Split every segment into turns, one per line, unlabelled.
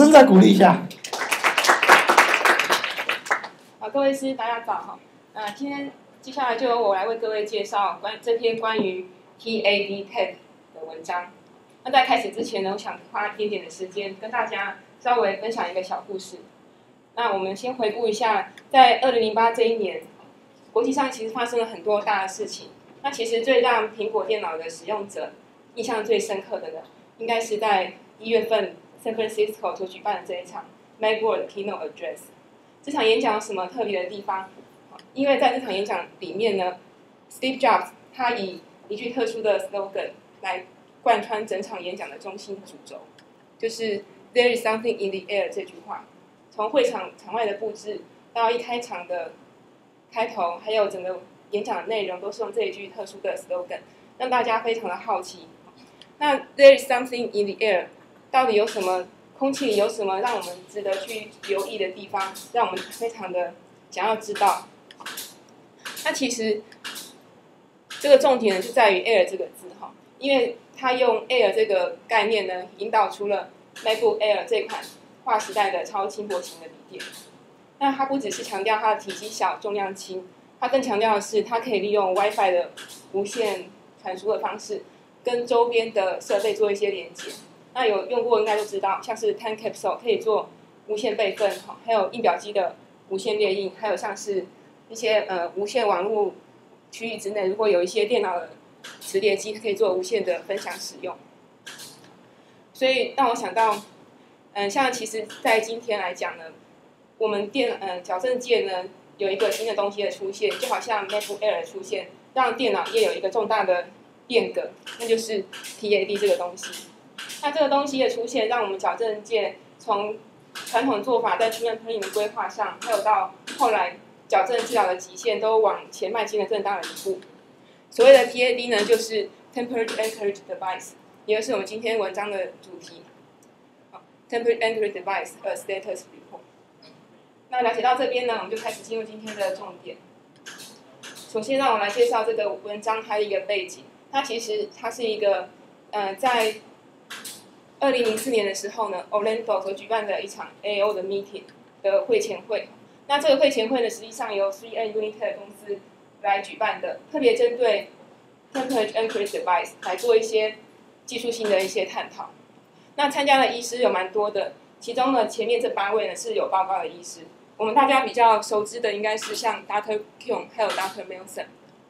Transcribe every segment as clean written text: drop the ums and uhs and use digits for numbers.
声再鼓励一下。
好，各位师大家早哈。今天接下来就由我来为各位介绍这篇关于 TAD 的文章。那在开始之前呢，我想花一点点的时间跟大家稍微分享一个小故事。那我们先回顾一下，在2008这一年，国际上其实发生了很多大的事情。那其实最让苹果电脑的使用者印象最深刻的呢，应该是在1月份 San Francisco 所举办的这一场 Macworld Keynote Address。这场演讲有什么特别的地方？因为在这场演讲里面呢 ，Steve Jobs 他以一句特殊的 slogan 来贯穿整场演讲的中心主轴，就是 "There is something in the air" 这句话。从会场外的布置到一开场的开头，还有整个演讲的内容，都是用这一句特殊的 slogan， 让大家非常的好奇。那 "There is something in the air" 到底有什么？空气里有什么让我们值得去留意的地方，让我们非常的想要知道？那其实这个重点呢，就在于 "air" 这个字哈，因为它用 "air" 这个概念呢，引导出了 MacBook Air 这款划时代的超轻薄型的笔电。那它不只是强调它的体积小、重量轻，它更强调的是它可以利用 WiFi 的无线传输的方式，跟周边的设备做一些连接。那有用过应该都知道，像是 Time Capsule 可以做无线备份，还有印表机的无线列印，还有像是一些无线网络区域之内，如果有一些电脑的磁碟机，它可以做无线的分享使用。所以让我想到，像其实在今天来讲呢，我们矫正界呢有一个新的东西的出现，就好像 MacBook Air 的出现，让电脑业有一个重大的变革，那就是 TAD 这个东西。那这个东西的出现，让我们矫正界从传统做法在 treatment planning 的规划上，还有到后来矫正治疗的极限，都往前迈进了更大的一步。所谓的 TAD 呢，就是 Temperature Anchored Device， 也就是我们今天文章的主题。Temperature Anchored Device a Status Report。那了解到这边呢，我们就开始进入今天的重点。首先，让我来介绍这个文章它的一个背景。它是一个在2004年的时候呢 ，Orlando 所举办的一场 AO 的 meeting 的会前会。那这个会前会呢，实际上由 3M Unitec 公司来举办的，特别针对 Temperature Anchored Device 来做一些技术性的一些探讨。那参加的医师有蛮多的，其中呢前面这8位呢是有报告的医师，我们大家比较熟知的应该是像 Dr. Kuhn 还有 Dr. Milson。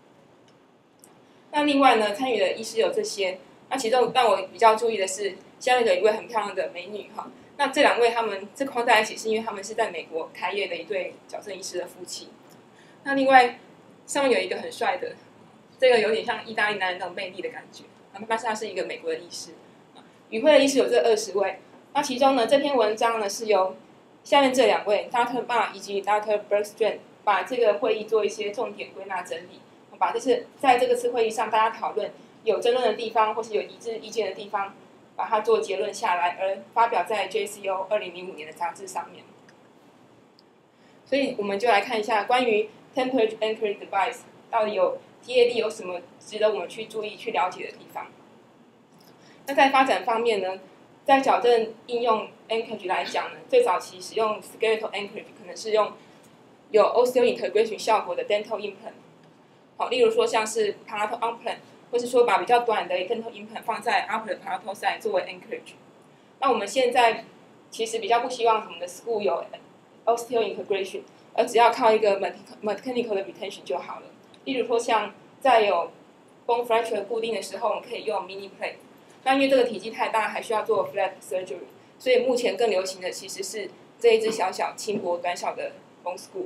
那另外呢，参与的医师有这些。那其中让我比较注意的是，下面有一位很漂亮的美女哈。那这2位他们这框在一起，是因为他们是在美国开业的一对矫正医师的夫妻。那另外上面有一个很帅的，这个有点像意大利男人那种魅力的感觉。但是他是一个美国的医师。与会的医师有这20位。那其中呢，这篇文章呢是由下面这2位 Dr. Ma 以及 Dr. Bergstrand 把这个会议做一些重点归纳整理，把在这个次会议上大家讨论有争论的地方，或是有一致意见的地方，把它做结论下来，而发表在 JCO 2005年的杂志上面。所以我们就来看一下关于 Temperature Anchored Device 到底有 TAD 有什么值得我们去注意、去了解的地方。那在发展方面呢，在矫正应用 anchorage 来讲呢，最早期使用 skeletal anchorage 可能是用有 osseointegration 效果的 dental implant。好，例如说像是 palatal implant， 或是说把比较短的 dental implant 放在 upper palatal side 作为 anchorage。那我们现在其实比较不希望我们的 screw 有 osseointegration， 而只要靠一个 mechanical 的 retention 就好了。例如说像在有 bone fracture 固定的时候，我们可以用 mini plate。那因为这个体积太大，还需要做 flap surgery， 所以目前更流行的其实是这一只小小、轻薄、短小的 bone screw。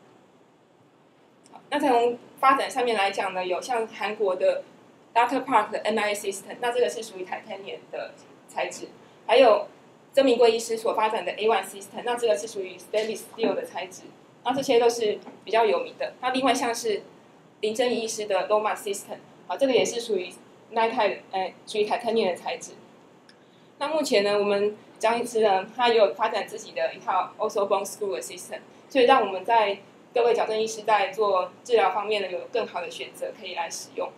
那从发展上面来讲呢，有像韩国的 Dr. Park 的 MIA System， 那这个是属于 titanium 的材质，还有曾明贵医师所发展的 A1 System， 那这个是属于 stainless steel 的材质，那这些都是比较有名的。那另外像是林正义医师的 Loma System， 这个也是属于属于 titanium 的材质。那目前呢，我们张医师呢，他也有发展自己的一套 Ortho Bone Screw 的 system， 所以让我们在各位矫正医师在做治疗方面呢，有更好的选择可以来使用。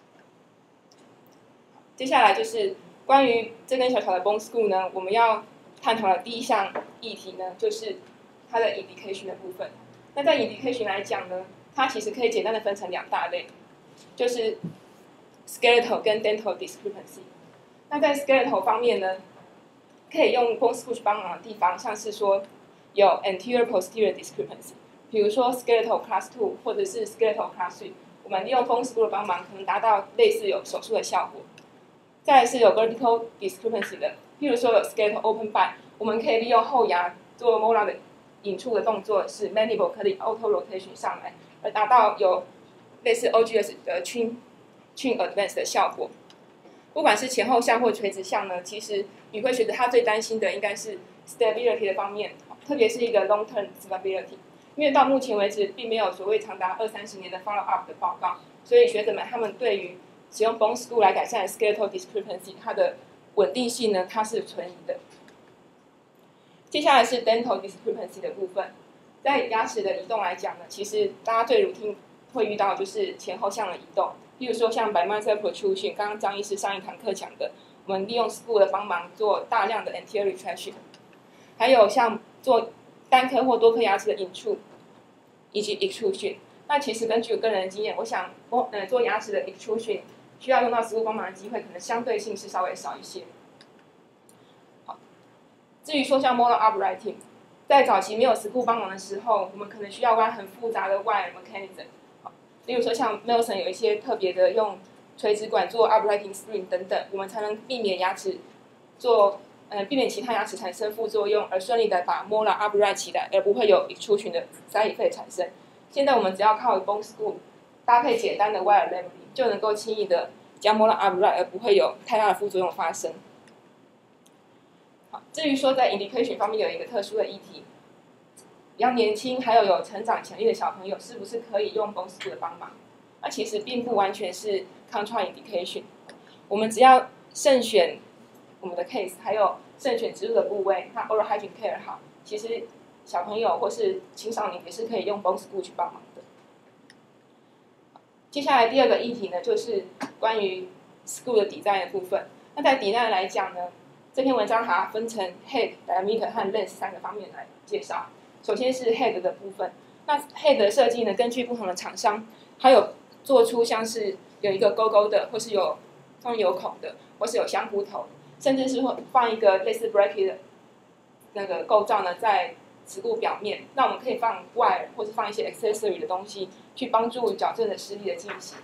接下来就是关于这根小小的 bone screw 呢，我们要探讨的第一项议题呢，就是它的 indication 的部分。那在 indication 来讲呢，它其实可以简单的分成2大类，就是 skeletal 跟 dental discrepancy。那在 skeletal 方面呢，可以用 bone school 去帮忙的地方，像是说有 anterior posterior discrepancy， 比如说 skeletal class 2或者是 skeletal class 3， 我们利用 bone school 的帮忙，可能达到类似有手术的效果。再来是有 vertical discrepancy 的，譬如说有 skeletal open bite， 我们可以利用后牙做 molar 的引出的动作，是 mandible 可以 auto rotation 上来，而达到有类似 OGS 的 chin advance 的效果。不管是前后向或垂直向呢，其实与会学者他最担心的应该是 stability 的方面，特别是一个 long term stability， 因为到目前为止并没有所谓长达20-30年的 follow up 的报告，所以学者们他们对于使用 bone school 来改善 skeletal discrepancy 它的稳定性呢，它是存疑的。接下来是 dental discrepancy 的部分，在牙齿的移动来讲呢，其实大家最 routine 会遇到就是前后向的移动。例如说像 bimaster protrusion， 刚刚张医师上一堂课讲的，我们利用 school 的帮忙做大量的 anterior retraction， 还有像做单颗或多颗牙齿的 intrude 以及 extrusion。那其实根据我个人的经验，我想做牙齿的 extrusion 需要用到 school 帮忙的机会，可能相对性是稍微少一些。好，至于说像 molar uprighting， 在早期没有 school 帮忙的时候，我们可能需要玩很复杂的 wire mechanism。例如说像 Melson 有一些特别的用垂直管做 uprighting spring 等等，我们才能避免牙齿避免其他牙齿产生副作用，而顺利的把 molar upright 起来，而不会有 extrusion 的 side effect 产生。现在我们只要靠 bone school 搭配简单的 wire leveling， 就能够轻易的将 molar upright， 而不会有太大的副作用发生。好，至于说在 indication 方面有一个特殊的议题。比较年轻还有成长潜力的小朋友，是不是可以用 bone school 的帮忙？那其实并不完全是 contraindication。我们只要慎选我们的 case， 还有慎选植入的部位，那 oral hygiene care 好，其实小朋友或是青少年也是可以用 bone school 去帮忙的。接下来第2个议题呢，就是关于 school 的 design 的部分。那在 design 来讲呢，这篇文章它分成 head、diameter 和 length 3个方面来介绍。首先是 head 的部分，那 head 的设计呢，根据不同的厂商，还有做出像是有一个勾勾的，或是有孔的，或是有香菇头，甚至是会放一个类似 bracket 的那个构造呢，在齿骨表面，那我们可以放 wire 或是放一些 accessory 的东西，去帮助矫正的施力的进行。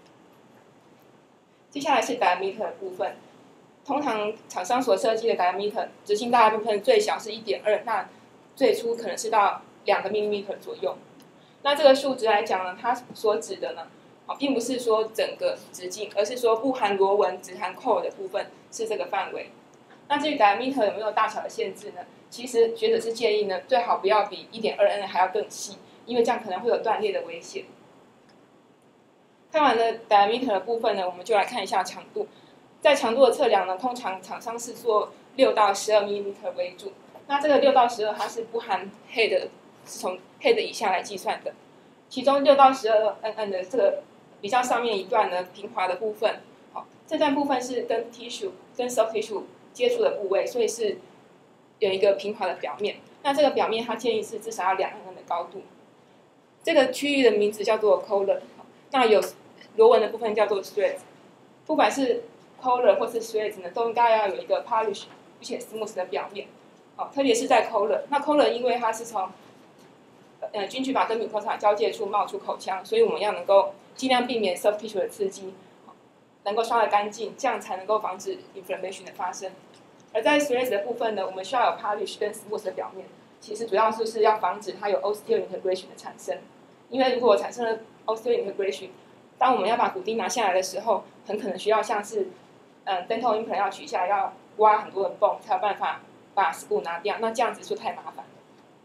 接下来是 diameter 的部分，通常厂商所设计的 diameter 直径大部分最小是 1.2， 那最初可能是到2个 mm 左右。那这个数值来讲呢，它所指的呢，并不是说整个直径，而是说不含螺纹、只含 core 的部分是这个范围。那至于 diameter 有没有大小的限制呢？其实学者是建议呢，最好不要比 1.2 mm 还要更细，因为这样可能会有断裂的危险。看完了 diameter 的部分呢，我们就来看一下长度。在长度的测量呢，通常厂商是做6到12 mm 为主。那这个6到12它是不含 head， 是从 head 以下来计算的。其中6到12 mm 的这个比较上面一段呢，平滑的部分，好，这段部分是跟 tissue 跟 soft tissue 接触的部位，所以是有一个平滑的表面。那这个表面它建议是至少要2 mm 的高度。这个区域的名字叫做 collar， 那有螺纹的部分叫做 threads。不管是 collar 或是 threads 呢，都应该要有一个 polish 并且 smooth 的表面。特别是在 collar， 那 collar 因为它是从菌群把跟 mucosa 交界处冒出口腔，所以我们要能够尽量避免 soft tissue 的刺激，能够刷得干净，这样才能够防止 inflammation 的发生。而在 threads 的部分呢，我们需要有 polish 跟 smooth 的表面，其实主要就是要防止它有 osteointegration 的产生。因为如果产生了 osteointegration， 当我们要把骨钉拿下来的时候，很可能需要像是dental implant 要取下来，要挖很多的洞才有办法把 screw 拿掉，那这样子就太麻烦了。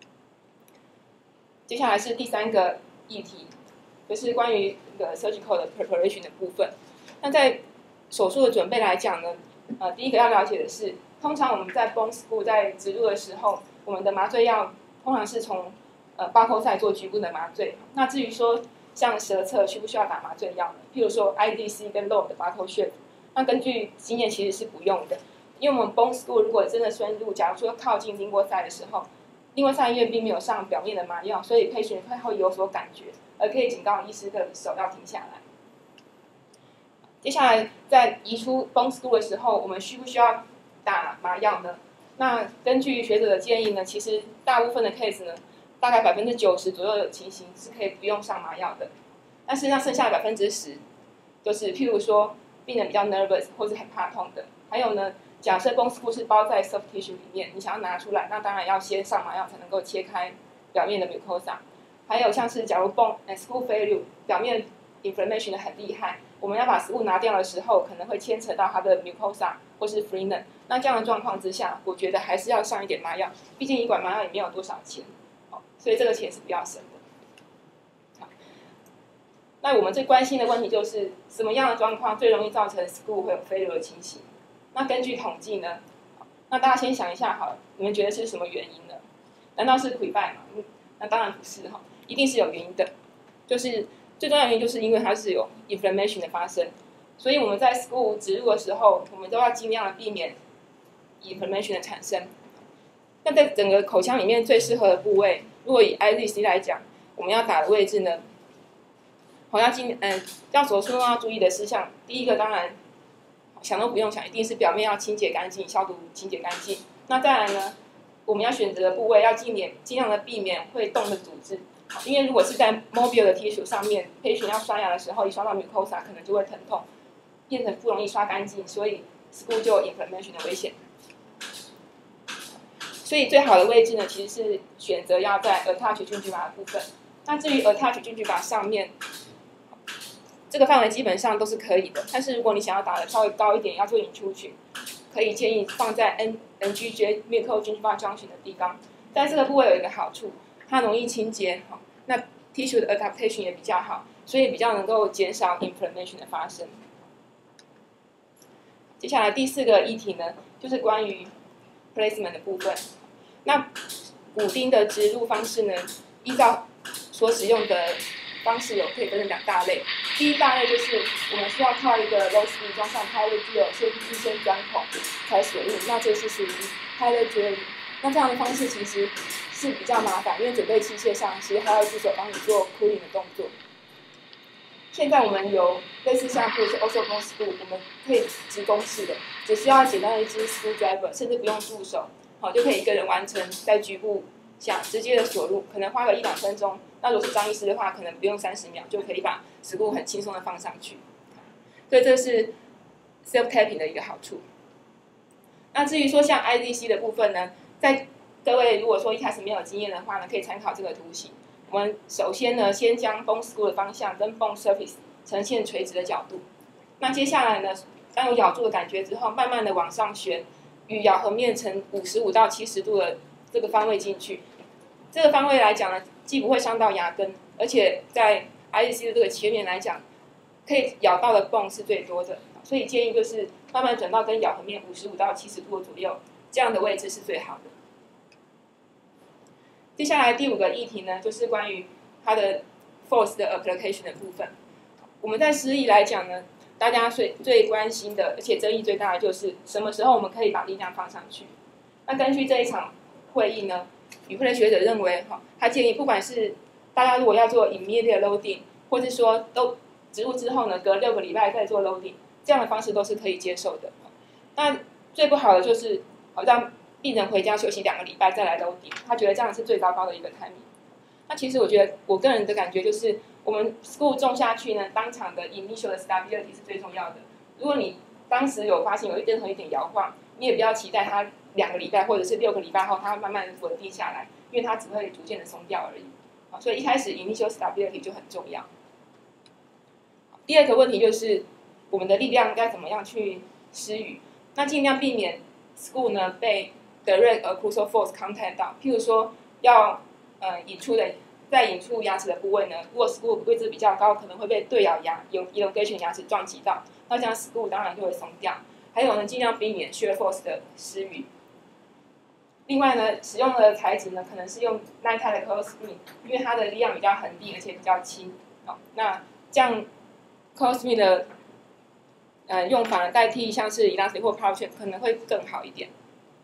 接下来是第3个议题，就是关于那个 surgical 的 preparation 的部分。那在手术的准备来讲呢，第一个要了解的是，通常我们在 bone screw 在植入的时候，我们的麻醉药通常是从buccal side 做局部的麻醉。那至于说像舌侧需不需要打麻醉药呢？譬如说 IDC 跟 lobe 的 buccal shape， 那根据经验其实是不用的。 因为我们 bone school 如果真的深入，假如说靠近 lingual site 的时候，lingual site 因为并没有上表面的麻药，所以patient会有所感觉，而可以警告医师的手要停下来。接下来在移出 bone school 的时候，我们需不需要打麻药呢？那根据学者的建议呢，其实大部分的 case 呢，大概90%左右的情形是可以不用上麻药的。但是那剩下的10%，就是譬如说病人比较 nervous 或是很怕痛的，还有呢，假设 bone school 是包在 soft tissue 里面，你想要拿出来，那当然要先上麻药才能够切开表面的 mucosa。还有像是假如 bone school failure 表面 inflammation 的很厉害，我们要把食物拿掉的时候，可能会牵扯到它的 mucosa 或是 freenet。那这样的状况之下，我觉得还是要上一点麻药，毕竟一管麻药也没有多少钱，所以这个钱是比较省的。那我们最关心的问题就是什么样的状况最容易造成 school 会有 failure 的情形？那根据统计呢，那大家先想一下好了，你们觉得是什么原因呢？难道是溃败吗？那当然不是哈，一定是有原因的，就是最重要的原因就是因为它是有 inflammation 的发生，所以我们在 school 植入的时候，我们都要尽量的避免 inflammation 的产生。那在整个口腔里面最适合的部位，如果以 IZC 来讲，我们要打的位置呢，要所说要注意的事项，第一个当然想都不用想，一定是表面要清洁干净，消毒清洁干净。那再来呢，我们要选择的部位要尽量的避免会动的组织，因为如果是在 mobile 的 tissue 上面，patient要刷牙的时候，一刷到 mucosa 可能就会疼痛，变成不容易刷干净，所以 school 就有 inflammation 的危险。所以最好的位置呢，其实是选择要在 attach 菌菌靶的部分。那至于 attach 菌菌靶上面，这个范围基本上都是可以的。但是如果你想要打的稍微高一点，要做引出群，可以建议放在 NGJ muco gingival junction 的地方。但这个部位有一个好处，它容易清洁，那 tissue 的 adaptation 也比较好，所以比较能够减少 inflammation 的发生。接下来第4个议题呢，就是关于 placement 的部分。那骨钉的植入方式呢，依照所使用的方式可以分成2大类。第一大类就是我们需要靠一个 low speed 装上 pilot drill 先钻孔才锁入，那这是属于 pilot drill。那这样的方式其实是比较麻烦，因为准备器械上其实还要助手帮你做 cooling 的动作。现在我们有类似像或者是 ortho screw， 我们可以直攻式的，只需要简单的一支 screwdriver， 甚至不用助手，就可以一个人完成在局部下直接的锁入，可能花个1-2分钟。那如果是张医师的话，可能不用30秒就可以把screw很轻松的放上去。所以这是 self tapping 的一个好处。那至于说像 IZC 的部分呢，在各位如果说一开始没有经验的话呢，可以参考这个图形。我们首先呢，先将 bone screw 的方向跟 bone surface 呈现垂直的角度。那接下来呢，当有咬住的感觉之后，慢慢的往上旋，与咬合面呈55到70度的这个方位进去。这个方位来讲呢，既不会伤到牙根，而且在 IZC 的这个切面来讲，可以咬到的 bone 是最多的，所以建议就是慢慢转到跟咬合面55到70度左右，这样的位置是最好的。接下来第5个议题呢，就是关于它的 force 的 application 的部分。我们在施力来讲呢，大家最关心的，而且争议最大的就是什么时候我们可以把力量放上去。那根据这一场会议呢，与会的学者认为，他建议不管是大家如果要做 immediate loading， 或是说都植入之后呢，隔6个礼拜再做 loading， 这样的方式都是可以接受的。那最不好的就是让病人回家休息2个礼拜再来 loading， 他觉得这样是最糟糕的一个 timing。那其实我觉得我个人的感觉就是，我们 screw 种下去呢，当场的 initial 的 stability 是最重要的。如果你当时有发现有任何一点摇晃，你也不要期待它2个礼拜或者是6个礼拜后它会慢慢的稳定下来，因为它只会逐渐的松掉而已。所以一开始 initial stability 就很重要。第2个问题就是我们的力量该怎么样去施予？那尽量避免 screw 呢被 direct occlusal force contact 到，譬如说要在引出牙齿的部位呢，如果 screw 位置比较高，可能会被对咬牙elongation 牙齿撞击到，那这样 screw 当然就会松掉。还有呢，尽量避免 shear force 的施予。另外呢，使用的材质呢，可能是用耐耐的 coil spring， 因为它的力量比较恒定，而且比较轻。那这样 coil spring 的用法来代替像是 Elastic 或 PowerShell 可能会更好一点。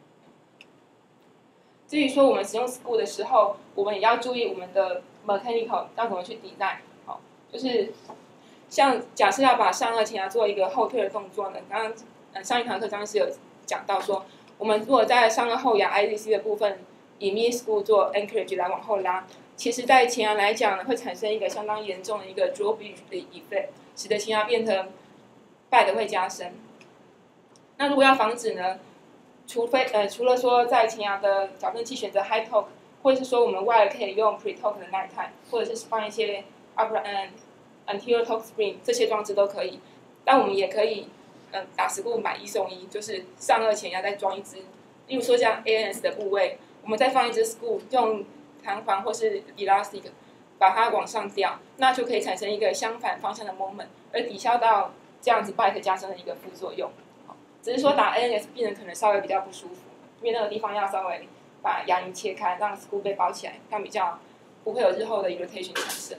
至于说我们使用 School 的时候，我们也要注意我们的 mechanical 要怎么去design。好，就是像假设要把上颚前牙做一个后退的动作呢，刚刚上一堂课张老师有讲到说，我们如果在上颚后牙 IZC 的部分以 mid school 做 anchorage 来往后拉，其实在前牙来讲呢，会产生一个相当严重的一个 drawbridge 的 effect， 使得前牙变成bite 会加深。那如果要防止呢，除了说在前牙的矫正器选择 high torque， 或者是说我们外可以用 pre torque 的耐态，或者是放一些 anterior torque spring 这些装置都可以。但我们也可以打School买一送一，就是上颚前牙再装一支，例如说像 ANS 的部位，我们再放一支 School， 用弹簧或是 elastic 把它往上吊，那就可以产生一个相反方向的 moment， 而抵消到这样子 bite 加深的一个副作用。只是说打 ANS 病人可能稍微比较不舒服，因为那个地方要稍微把牙龈切开，让 School 被包起来，这样比较不会有日后的 irritation 产生。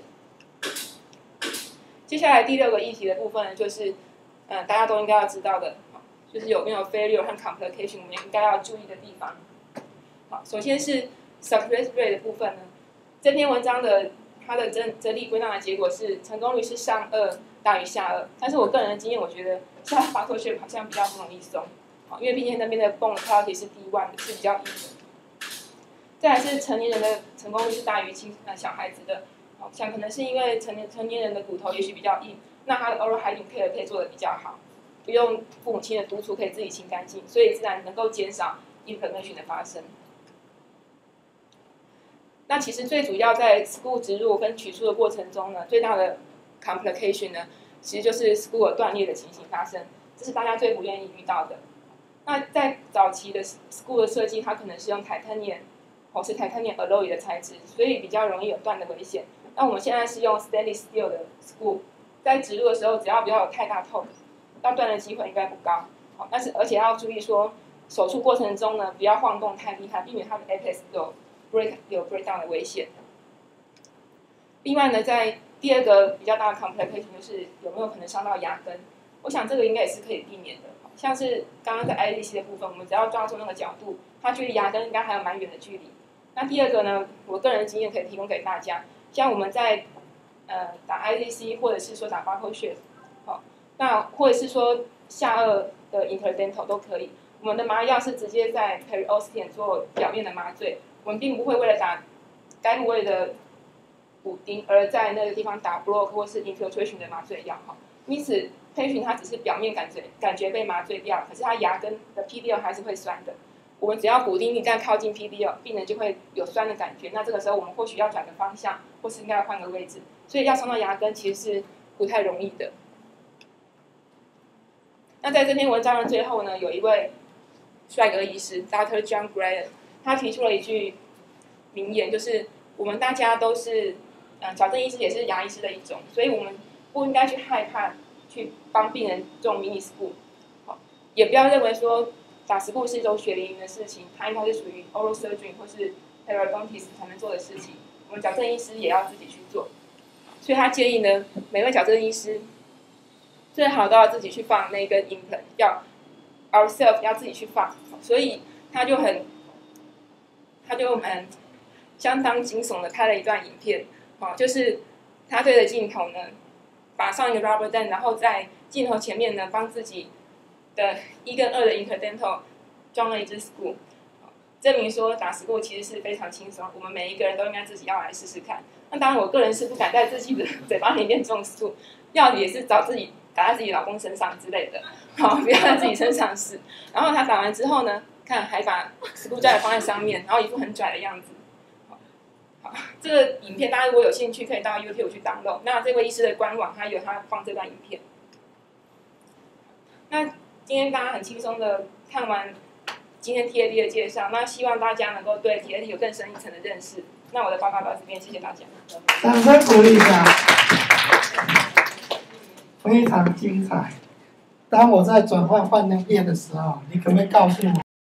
接下来第6个议题的部分呢，就是大家都应该要知道的，就是有没有 failure 和 complication， 我们应该要注意的地方。好，首先是 success rate 的部分呢，这篇文章的它的整理归纳的结果是成功率是上颚大于下颚，但是我个人的经验，我觉得下颚拔脱穴好像比较不容易松，因为毕竟那边的 bone quality 是D1的，是比较硬的。再来是成年人的成功率是大于小孩子的，像可能是因为成年人的骨头也许比较硬，那他的 oral hygiene care 可以做得比较好，不用父母亲的督促，可以自己清干净，所以自然能够减少 inflammation 的发生。那其实最主要在 School 植入跟取出的过程中呢，最大的 complication 呢，其实就是 School 断裂的情形发生，这是大家最不愿意遇到的。那在早期的 School 的设计，它可能是用 titanium 或是 titanium alloy 的材质，所以比较容易有断的危险。那我们现在是用 stainless steel 的 School， 在植入的时候，只要不要有太大痛，要断的机会应该不高。但是而且要注意说，手术过程中呢，不要晃动太厉害，避免它的 apex 有 breakdown 的危险。另外呢，在第2个比较大的 complication 就是有没有可能伤到牙根，我想这个应该也是可以避免的。像是刚刚在 IZC 的部分，我们只要抓住那个角度，它距离牙根应该还有蛮远的距离。那第2个呢，我个人的经验可以提供给大家，像我们在打 IZC 或者是说打 buccal sheath， 那或者是说下颚的 interdental 都可以。我们的麻药是直接在 periosteum 做表面的麻醉，我们并不会为了打该部位的补丁而在那个地方打 block 或是 infiltration 的麻醉药。因此 patient 它只是表面感觉被麻醉掉，可是它牙根的 PDL 还是会酸的。我们只要补丁一旦靠近 PDL， 病人就会有酸的感觉。那这个时候我们或许要转个方向，或是应该要换个位置。所以要伤到牙根其实是不太容易的。那在这篇文章的最后呢，有一位帅哥医师 Dr. John Graham， 他提出了一句名言，就是我们大家都是矫正医师，也是牙医师的一种，所以我们不应该去害怕去帮病人种 mini School， 也不要认为说打School是一种血淋淋的事情，它应该是属于 oral surgeon 或是 periodontist 才能做的事情，我们矫正医师也要自己去做。所以他建议呢，每位矫正医师最好都要自己去放那根 implant， 要 ourselves 要自己去放，所以他就相当惊悚的拍了一段影片，就是他对着镜头呢，把上一个 rubber band， 然后在镜头前面呢，帮自己的1跟2的 interdental 装了一支 School， 证明说打 School 其实是非常轻松，我们每一个人都应该自己要来试试看。那当然，我个人是不敢在自己的嘴巴里面种 School， 要也是找自己打在自己老公身上之类的，不要在自己身上试。然后他打完之后呢，看还把 School 架放在上面，然后一副很拽的样子。这个影片大家如果有兴趣，可以到 YouTube 去 download。那这位医师的官网，他有他放这段影片。那今天大家很轻松的看完今天 TAD 的介绍，那希望大家能够对 TAD 有更深一层的认识。那我的报告到这边，谢谢大家。
掌声鼓励一下，非常精彩。当我在转换换灯片的时候，你可不可以告诉我？